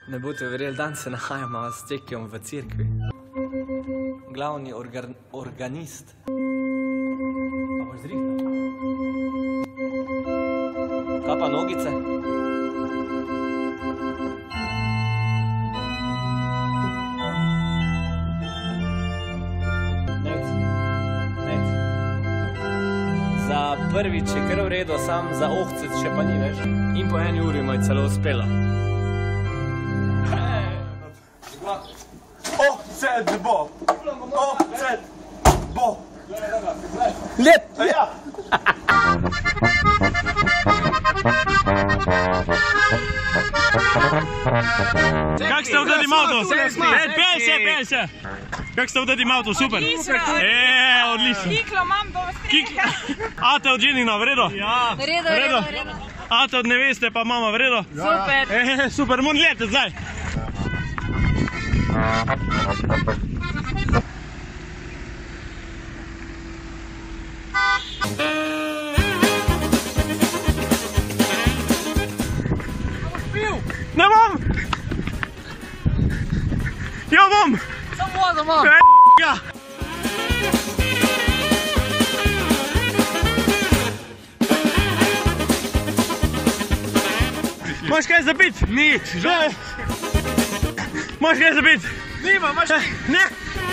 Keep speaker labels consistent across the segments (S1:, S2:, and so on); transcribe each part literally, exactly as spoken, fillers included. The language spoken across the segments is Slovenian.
S1: Ne boste verjeli, dan se nahajamo s Cekijom v cerkvi. Glavni organ, organist. A boš zrihtal? Kaj pa nogice? Nec. Nec. Za prvič je kar v redu, sam za ohcec še pa ni več. In po eni uri mu je celo uspelo.
S2: Ohcet bo! Ohcet bo!
S1: Lep!
S2: Ja!
S3: Kak ste v tatim avtu? Pel se, pel se! Kak ste v tatim avtu? Super! Eee, odlično!
S4: Kiklo imam do streha.
S3: Ate od ženina, v redu?
S4: Ja. V redu, v redu, v redu.
S3: Ate od neveste pa mama, v redu?
S4: Super.
S3: Eee, super, moram leteti zdaj! Ne bom! Ja bom!
S4: Samo vodo imam!
S3: Ja! Imaš kaj za pit? Nič, žal! Imaš kaj za pit?
S2: Nima, imaš ti!
S3: Ne!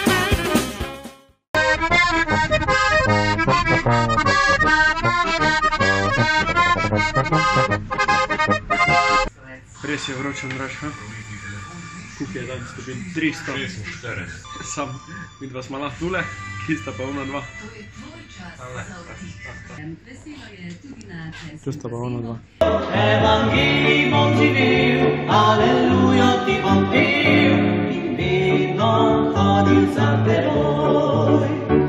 S3: Res je vroče, Andraž, ha? Koliko je danes stopinj? tristo. Sam, vidva smo lahko tule, ki sta pa ona dva. Tu sta pa ona dva.
S5: Evangeli bom živil, alelujo ti bom pil, in vedno hodil za teboj.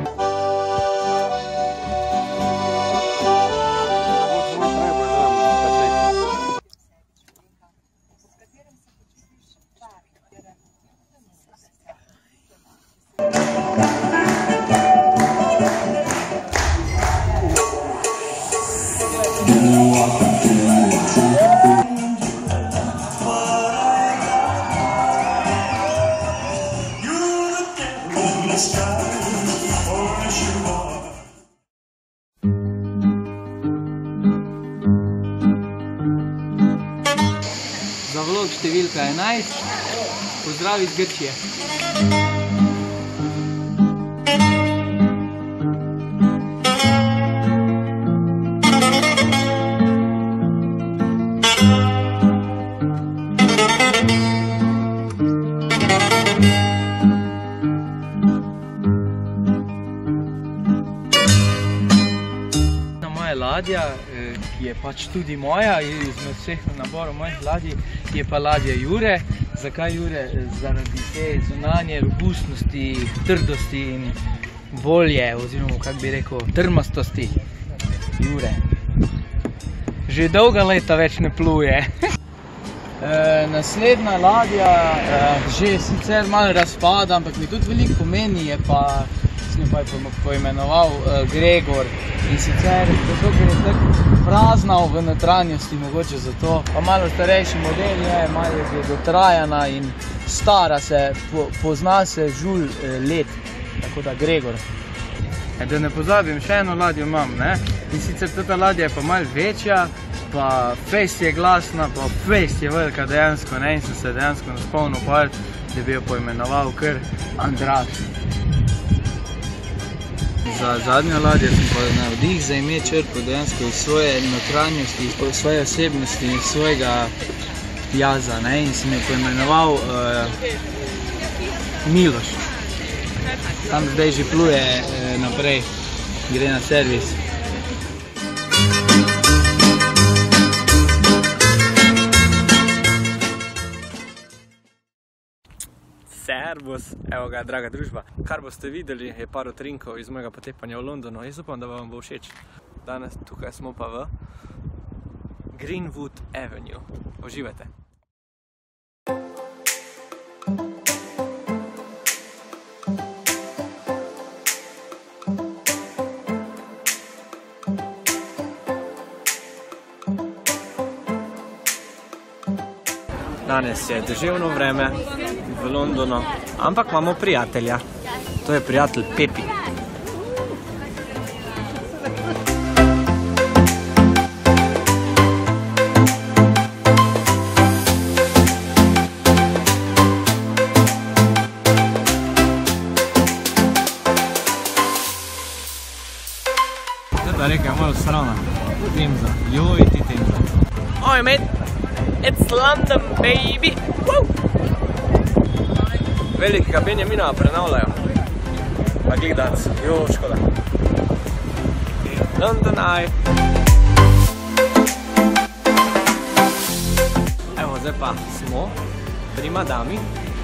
S1: Za vlog številka enajst, pozdrav iz Grčije. Moja ladja, ki je pač tudi moja, izmed vseh naborov mojih ladij, je pa ladja Jure. Zakaj Jure? Zaradi te zunanje robustnosti, trdosti in volje, oziroma, kak bi rekel, trmastosti. Jure. Že dolga leta več ne pluje. Naslednja ladja, že sicer malo razpada, ampak mi tudi veliko pomeni, je pa, sem jo pa poimenoval Gregor. In sicer, zato, ker je tako praznal v notranjosti, mogoče zato. Pa malo starejši model je, malo je dotrajana in stara se, po, pozna se žulj let, tako da Gregor. E, da ne pozabim, še eno ladjo imam, ne? In sicer tata ladja je pa malo večja, pa fejst je glasna, pa fejst je velika dejansko, ne? In sem se dejansko naspomnil par, da bi jo poimenoval kar Andraž. Za zadnjo ladjo sem pa navdih za ime črpal dejansko iz svoje notranjosti, iz svoje osebnosti, iz svojega jaza, ne? In sem jo poimenoval uh, Miloš. Tam zdaj že pluje uh, naprej, gre na servis. Servus, evo ga, draga družba. Kar boste videli, je par utrinkov iz mojega potepanja v Londonu. Jaz upam, da vam bo všeč. Danes tukaj smo pa v Greenwood Avenue. Uživajte.
S6: Danes je deževno vreme v Londonu, ampak imamo prijatelja. To je prijatelj Pepi.
S1: Da reka je malo srana. Temza. Joj ti Temza.
S6: Oj, mate. It's London, baby. Woo! Velikega Benjamina prenavljajo. Pa gledac. Jo, škoda. London Eye. Evo, zdaj pa smo pri madami.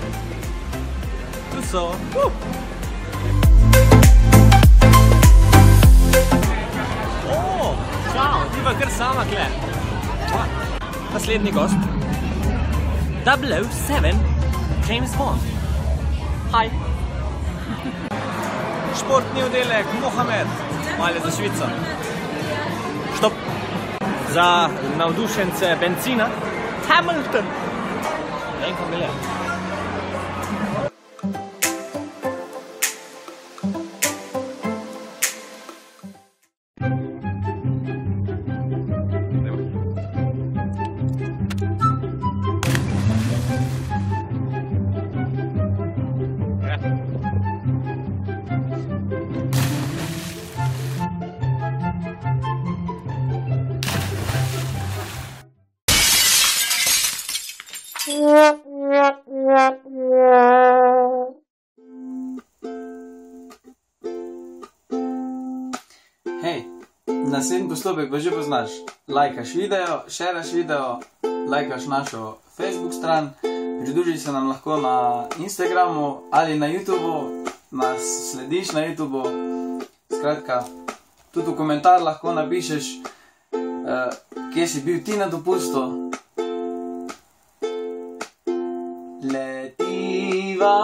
S6: Tu so. Uh! O, čau, ti pa kar sama kle. Naslednji gost. double oh seven, James Bond. Hi. Športni oddelek, Mohamed. Male za Švico. Štop. Za navdušence benzina, Hamilton. En familija.
S1: Hej, naslednji postopek pa že poznaš. Lajkaš video, šeraš video, lajkaš našo Facebook stran, pridruži se nam lahko na Instagramu ali na YouTubu, nas slediš na YouTubu. Skratka, tudi v komentar lahko napišeš, uh, kje si bil ti na dopustu. Letiva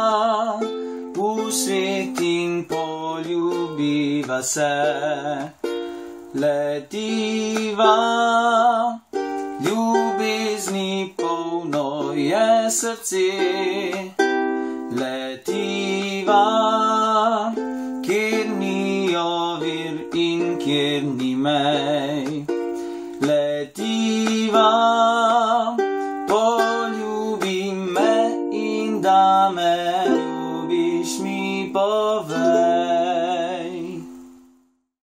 S1: v svet in poljubiva se. Letiva, ljubezni polno je srce. Letiva, kjer ni ovir in kjer ni mej. Letiva,